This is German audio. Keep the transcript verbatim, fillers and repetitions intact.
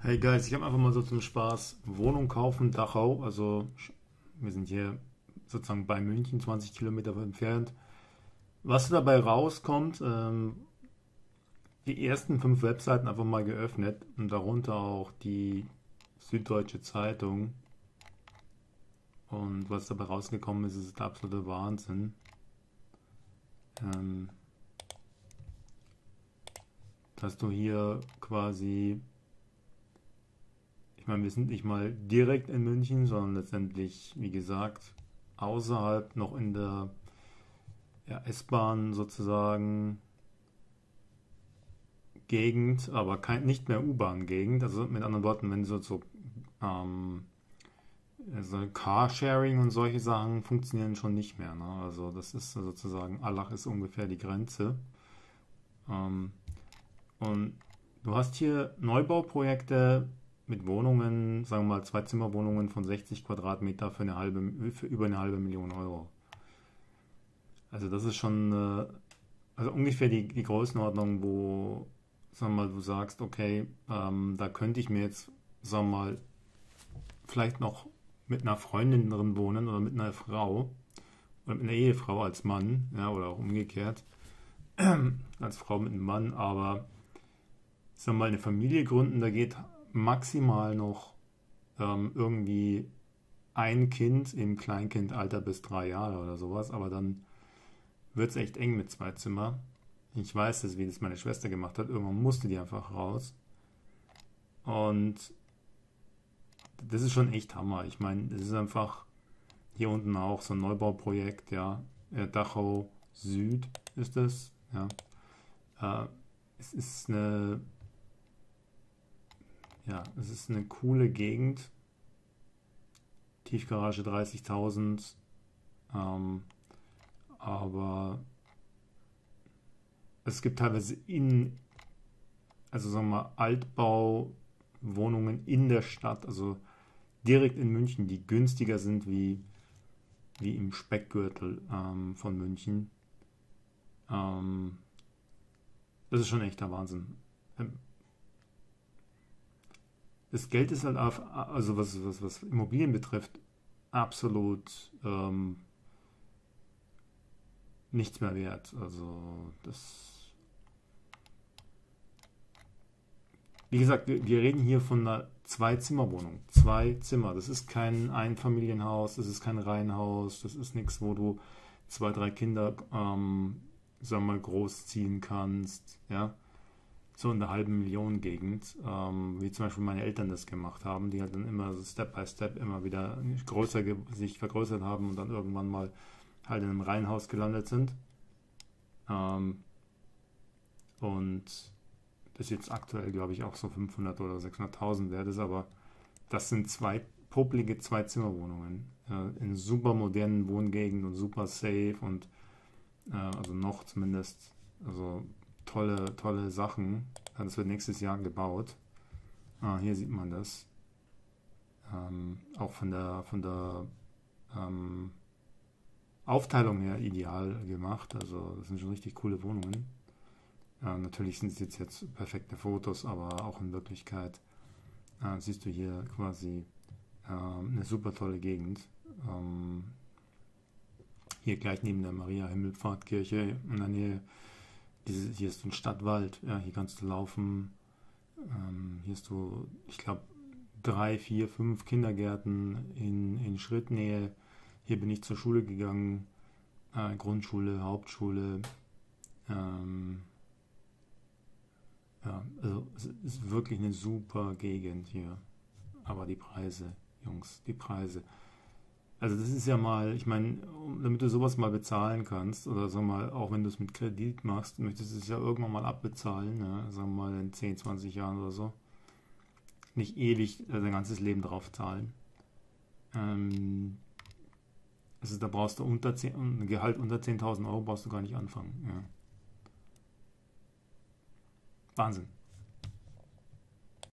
Hey Guys, ich habe einfach mal so zum Spaß Wohnung kaufen, Dachau. Also sch- wir sind hier sozusagen bei München, zwanzig Kilometer entfernt. Was dabei rauskommt, ähm, die ersten fünf Webseiten einfach mal geöffnet und darunter auch die Süddeutsche Zeitung. Und was dabei rausgekommen ist, ist der absolute Wahnsinn. Ähm, Dass du hier quasi, ich meine, wir sind nicht mal direkt in München, sondern letztendlich, wie gesagt, außerhalb noch in der ja, S-Bahn sozusagen Gegend, aber kein, nicht mehr U-Bahn-Gegend. Also mit anderen Worten, wenn so, so ähm, also Carsharing und solche Sachen funktionieren schon nicht mehr. Ne? Also das ist sozusagen, Allach ist ungefähr die Grenze. Ähm, und du hast hier Neubauprojekte mit Wohnungen, sagen wir mal Zwei-Zimmer-Wohnungen von sechzig Quadratmeter für eine halbe, für über eine halbe Million Euro. Also das ist schon äh, also ungefähr die, die Größenordnung, wo, sagen wir mal, du sagst, okay, ähm, da könnte ich mir jetzt, sagen wir mal, vielleicht noch mit einer Freundin drin wohnen oder mit einer Frau oder mit einer Ehefrau als Mann, ja, oder auch umgekehrt, als Frau mit einem Mann, aber sagen wir mal, eine Familie gründen, da geht maximal noch ähm, irgendwie ein Kind im Kleinkindalter bis drei Jahre oder sowas, aber dann wird es echt eng mit zwei Zimmer. Ich weiß es, wie das meine Schwester gemacht hat. Irgendwann musste die einfach raus. Und das ist schon echt Hammer. Ich meine, es ist einfach hier unten auch so ein Neubauprojekt, ja. Äh, Dachau Süd ist es, ja. Äh, es ist eine, ja, es ist eine coole Gegend. Tiefgarage dreißigtausend. Ähm, aber es gibt teilweise in, also sagen wir mal, Altbauwohnungen in der Stadt, also direkt in München, die günstiger sind wie, wie im Speckgürtel ähm, von München. Ähm, Das ist schon echter Wahnsinn. Ähm, Das Geld ist halt, auf, also was, was, was Immobilien betrifft, absolut ähm, nichts mehr wert. Also das, wie gesagt, wir, wir reden hier von einer Zwei-Zimmer-Wohnung. Zwei Zimmer. Das ist kein Einfamilienhaus, das ist kein Reihenhaus, das ist nichts, wo du zwei, drei Kinder, ähm, sagen wir mal, großziehen kannst. Ja, so in der halben Million Gegend, ähm, wie zum Beispiel meine Eltern das gemacht haben, die halt dann immer so Step by Step immer wieder größer sich vergrößert haben und dann irgendwann mal halt in einem Reihenhaus gelandet sind. Ähm, und das jetzt aktuell, glaube ich, auch so fünfhundert oder sechshunderttausend wert ist, aber das sind zwei popelige Zwei-Zimmer-Wohnungen äh, in super modernen Wohngegenden und super safe und äh, also noch zumindest, also tolle, tolle Sachen. Das wird nächstes Jahr gebaut. Ah, hier sieht man das. Ähm, auch von der, von der ähm, Aufteilung her ideal gemacht. Also das sind schon richtig coole Wohnungen. Äh, natürlich sind es jetzt, jetzt perfekte Fotos, aber auch in Wirklichkeit äh, siehst du hier quasi äh, eine super tolle Gegend. Ähm, hier gleich neben der Maria-Himmelfahrt-Kirche in der Nähe. Diese, hier ist so ein Stadtwald. Ja, hier kannst du laufen. Ähm, hier hast du, ich glaube, drei, vier, fünf Kindergärten in, in Schrittnähe. Hier bin ich zur Schule gegangen, äh, Grundschule, Hauptschule. Ähm, ja, also es ist wirklich eine super Gegend hier. Aber die Preise, Jungs, die Preise. Also das ist ja mal, ich meine, um- damit du sowas mal bezahlen kannst, oder sag mal, auch wenn du es mit Kredit machst, möchtest du es ja irgendwann mal abbezahlen, ne? Sagen wir mal in zehn, zwanzig Jahren oder so. Nicht ewig äh, dein ganzes Leben drauf zahlen. Ähm, also da brauchst du unter zehn, ein Gehalt unter zehntausend Euro brauchst du gar nicht anfangen. Ja. Wahnsinn.